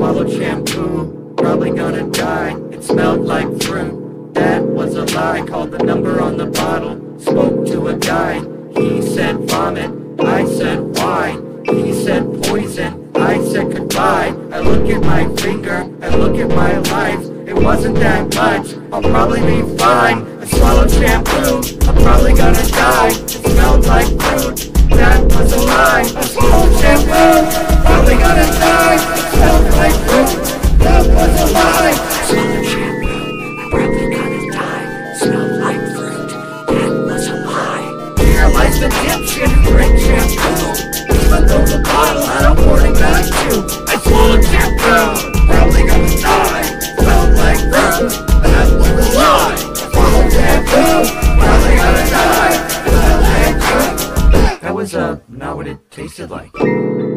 swallowed shampoo, probably gonna die. It smelled like fruit, that was a lie. Called the number on the bottle, spoke to a guy. He said vomit, I said why? He said poison, I said goodbye. I look at my finger, I look at my life. It wasn't that much, I'll probably be fine. I swallowed shampoo, I'm probably gonna die. It smelled like fruit, that was a lie. I swallowed shampoo, probably gonna die. It smelled like fruit, that was a lie. I swallowed shampoo, I'm probably gonna die. It smelled like fruit, that was a lie. Realize the dipshit who drank shampoo, even though the bottle had a warning back too. I swallowed shampoo, probably gonna die. Smelled like fruit, that was a lie. I swallowed shampoo, probably gonna die. Smelled like fruit. That was not what it tasted like.